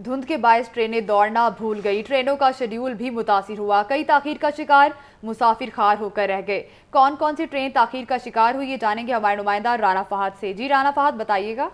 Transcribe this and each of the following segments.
धुंध के बायस ट्रेनें दौड़ना भूल गई। ट्रेनों का शेड्यूल भी मुतासिर हुआ। कई ताखीर का शिकार मुसाफिर खार होकर रह गए। कौन कौन सी ट्रेन ताखीर का शिकार हुई, ये जानेंगे हमारे नुमाइंदा राना फहद से। जी राना फहद, बताइएगा।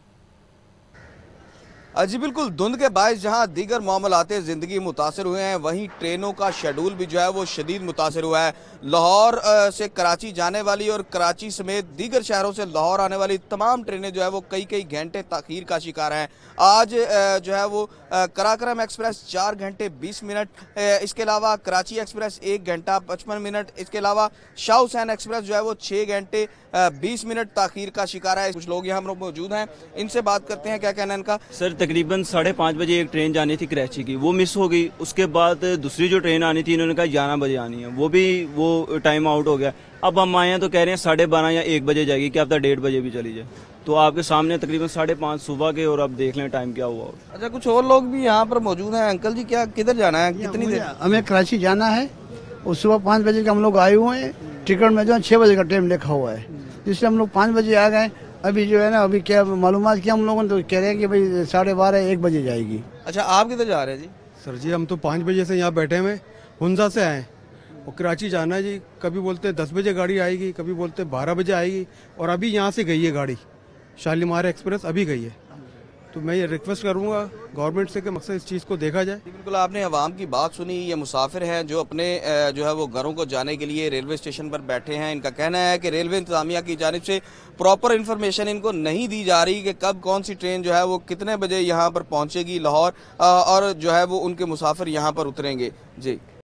जी बिल्कुल, धुंध के बायस जहां दीगर मामलाते ज़िंदगी मुतासर हुए हैं, वहीं ट्रेनों का शेड्यूल भी जो है वो शदीद मुतासर हुआ है। लाहौर से कराची जाने वाली और कराची समेत दीगर शहरों से लाहौर आने वाली तमाम ट्रेनें जो है वो कई कई घंटे ताखीर का शिकार हैं। आज जो है वो कराक्रम एक्सप्रेस 4 घंटे 20 मिनट, इसके अलावा कराची एक्सप्रेस 1 घंटा 55 मिनट, इसके अलावा शाह हुसैन एक्सप्रेस जो है वो 6 घंटे 20 मिनट ताखीर का शिकार है। कुछ लोग यहाँ मौजूद हैं, इनसे बात करते हैं, क्या कहना है इनका। सर, तकरीबन 5:30 बजे एक ट्रेन जानी थी कराची की, वो मिस हो गई। उसके बाद दूसरी जो ट्रेन आनी थी, इन्होंने कहा 11 बजे आनी है, वो टाइम आउट हो गया। अब हम आए हैं तो कह रहे हैं 12:30 या 1 बजे जाएगी, क्या पता 1:30 बजे भी चली जाए। तो आपके सामने तकरीबन 5:30 सुबह के, और अब देख लें टाइम क्या हुआ। अच्छा, कुछ और लोग भी यहाँ पर मौजूद हैं। अंकल जी, क्या किधर जाना है, कितनी देर? हमें कराची जाना है और सुबह 5 बजे के हम लोग आए हुए हैं। टिकट में जो है 6 बजे का टाइम लिखा हुआ है, इसलिए हम लोग 5 बजे आ गए। अभी जो है ना, अभी क्या मालूमात किया हम लोगों ने, तो कह रहे हैं कि भाई 12:30-1 बजे जाएगी। अच्छा, आप किधर जा रहे हैं जी? सर जी, हम तो 5 बजे से यहाँ बैठे हुए, हुंजा से आए और कराची जाना है जी। कभी बोलते हैं 10 बजे गाड़ी आएगी, कभी बोलते हैं 12 बजे आएगी, और अभी यहाँ से गई है गाड़ी, शालीमार एक्सप्रेस अभी गई है। तो मैं ये रिक्वेस्ट करूँगा गवर्नमेंट से कि मकसद इस चीज़ को देखा जाए। बिल्कुल, आपने अवाम की बात सुनी। ये मुसाफिर हैं जो अपने जो है वो घरों को जाने के लिए रेलवे स्टेशन पर बैठे हैं। इनका कहना है कि रेलवे इंतजामिया की जानिब से प्रॉपर इन्फॉर्मेशन इनको नहीं दी जा रही कि कब कौन सी ट्रेन जो है वो कितने बजे यहाँ पर पहुँचेगी लाहौर, और जो है वो उनके मुसाफिर यहाँ पर उतरेंगे। जी।